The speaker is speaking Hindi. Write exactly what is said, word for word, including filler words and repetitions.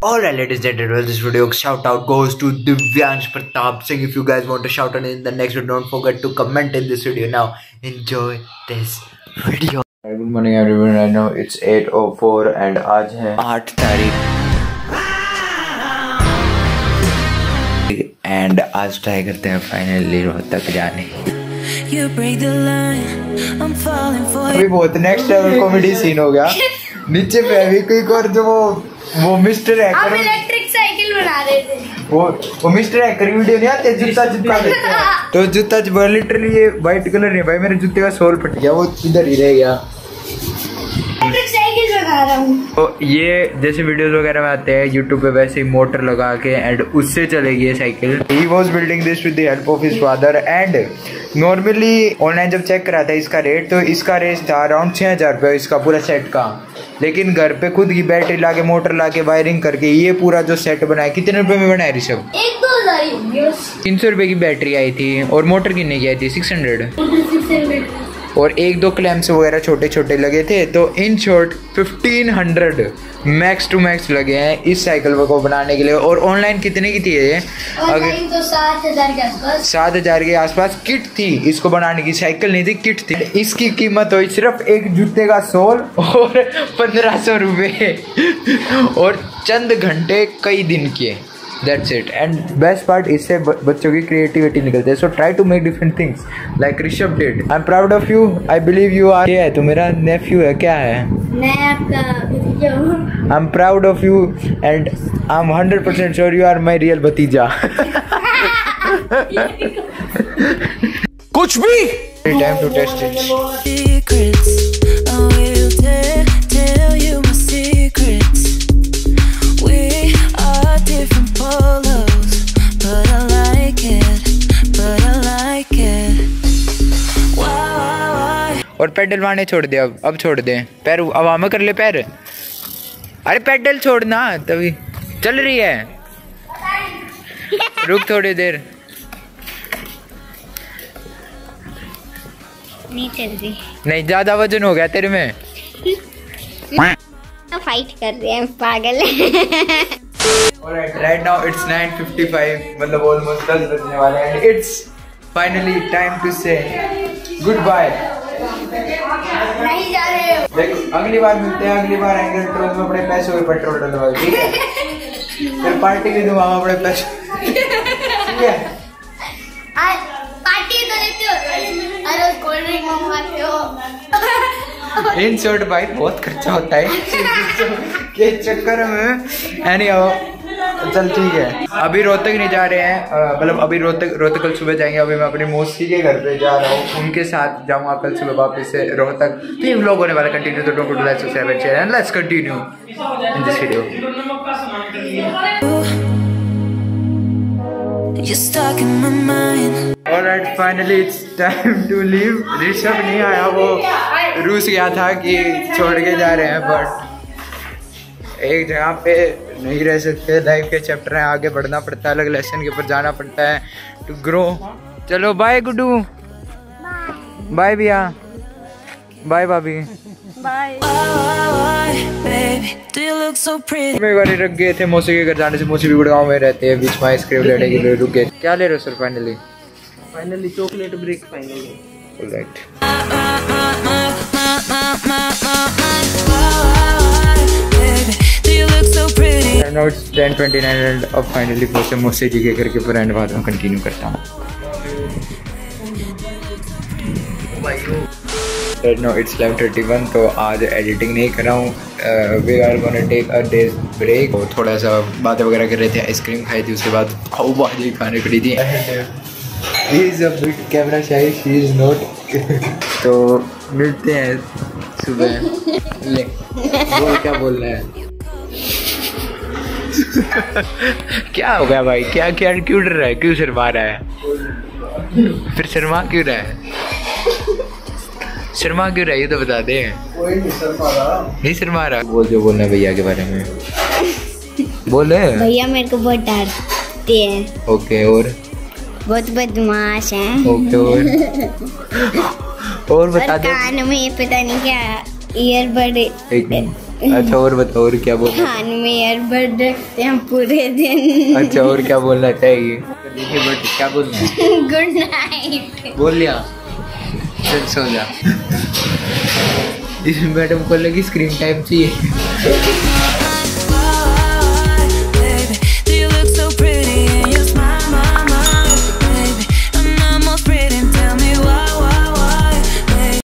Alright, ladies and gentlemen, this video shout out goes to Divyansh Pratap Singh. If you guys want to shout out in the next video, don't forget to comment in this video. Now enjoy this video. Good morning everyone. Right now it's eight oh four and आज है आठ तारीख and आज ट्राई करते हैं फाइनली रोहतक जाने। अभी बहुत नेक्स्ट लेवल कॉमेडी सीन हो गया। नीचे फेविक्विक और जो वो वो मिस्टर हैकर हम इलेक्ट्रिक साइकिल बना रहे थे। वो वो मिस्टर हैकर वीडियो नहीं आते जूता जूता लेते हैं तो जूता लिटरली ये व्हाइट कलर नहीं भाई, मेरे जूते का सोल फट गया, वो इधर ही रह गया। इलेक्ट्रिक साइकिल बना रहा हूँ। तो ये जैसे वीडियोस वगैरह में आते हैं यूट्यूब पे वैसे ही मोटर लगा के एंड उससे चलेगी ये cycle. He was building this with the help of his father and normally online जब चेक करा था इसका रेट तो इसका रेट था अराउंड छः हजार रुपये इसका पूरा सेट का। लेकिन घर पे खुद की बैटरी लाके मोटर लाके वायरिंग करके ये पूरा जो सेट बनाया कितने रुपए में बनाया ऋषभ? एक दो हजार तीन सौ रुपए की बैटरी आई थी और मोटर कितने की आई थी? सिक्स हंड्रेड और एक दो क्लैम्प्स वगैरह छोटे छोटे लगे थे। तो in short fifteen hundred max to max लगे हैं इस साइकिल को बनाने के लिए। और ऑनलाइन कितने की थी ये? अगर तो सात हजार के आसपास सात हजार के आसपास किट थी इसको बनाने की, साइकिल नहीं थी किट थी। इसकी कीमत हुई सिर्फ एक जूते का सोल और पंद्रह सौ रुपये और चंद घंटे कई दिन किए। That's it. And best part इससे बच्चों की क्रिएटिविटी निकलती है। So try to make different things like Rishabh did. I'm proud of you. I believe you are. क्या है तो मेरा nephew है, क्या है? मैं आपका भतीजा हूँ। I'm proud of you and I'm one hundred percent sure you are my real भतीजा। कुछ भी। Time to test it. और पेडल मारने छोड़ दे, अब अब छोड़ दे, पैर हवा में कर ले पैर। अरे पेडल छोड़ना, तभी चल रही है, रुक थोड़ी देर। नहीं चल रही। नहीं ज्यादा वजन हो गया तेरे में। फाइट कर रहे हैं पागल। Alright, right now it's nine fifty-five, मतलब almost दस बजने वाले हैं। It's finally time to say goodbye. नहीं जा रहे हो। देखो अगली बार मिलते हैं, अगली बार आएंगे ट्रोल में अपने पैसों में पेट्रोल डलवाओ, ठीक है? फिर पार्टी भी दूंगा अपने पैसे, ठीक है? आज पार्टी तो लेते हो, अरे कोल्ड ड्रिंक मंगवाते हो। इन शॉर्ट भाई बहुत खर्चा होता है के चक्कर में। एनी चल ठीक है, अभी रोहतक नहीं जा रहे हैं, मतलब अभी रोहतक रोहतक कल सुबह जाएंगे। अभी मैं अपनी मौसी के घर पे जा रहा हूँ, उनके साथ जाऊँगा कल सुबह वापस से रोहतक। तो ये व्लॉग होने वाला कंटिन्यू, तो don't forget to like subscribe and share and let's continue in this video. Alright, finally it's time to leave. Rishabh नहीं आया, वो रूस गया था कि छोड़ के जा रहे हैं, बट एक जगह पे नहीं रह सकते। लाइफ के चैप्टर हैं, आगे बढ़ना पड़ता है, अलग लेसन के ऊपर जाना पड़ता है टू ग्रो। चलो बाय गुड्डू, बाय भैया, बाय भाभी, बाय। मेरे बारे रख गए थे मौसी के घर जाने से। मौसी भी गुड़गांव में रहते हैं, बीच में आइसक्रीम लेने के लिए रुक गए। क्या ले रहे हो sir? Finally finally chocolate break finally. Alright, now it's ten twenty nine and अब फाइनली पहुंचे मौसी जी के घर के ऊपर एंड बाद में कंटिन्यू करता हूँ। Right now it's eleven thirty-one, तो आज एडिटिंग नहीं कर रहा हूँ। We are gonna take a day's break. और थोड़ा सा बातें वगैरह कर रहे थे, आइसक्रीम खाई थी, उसके बाद पाव भाजी खाने पड़ी थी। He is a bit camera shy, she is not। तो मिलते हैं सुबह। ले बोल, क्या बोल रहा है? क्या हो गया भाई? क्या क्या क्यों डर रहा है? क्यों शर्मा रहा है? फिर शर्मा क्यों रहा है? शर्मा क्यों रहा है ये तो बता दे। कोई नहीं शर्मा रहा। नहीं शर्मा रहा। बोल जो बोलना भैया के बारे में बोले। भैया मेरे को बहुत डांटते हैं। ओके, और बहुत बदमाश हैं। ओके, और और बता दे। कान में पता नहीं क्या ईयरबड अच्छा और बताओ और क्या बोल कान में ईयरबड रखते हैं पूरे दिन। अच्छा और क्या बोलना चाहिए? देखिए बट क्या बोलना है? गुड नाइट बोल लिया, चल सो जा। इस मैडम को लगी स्क्रीन टाइम चाहिए।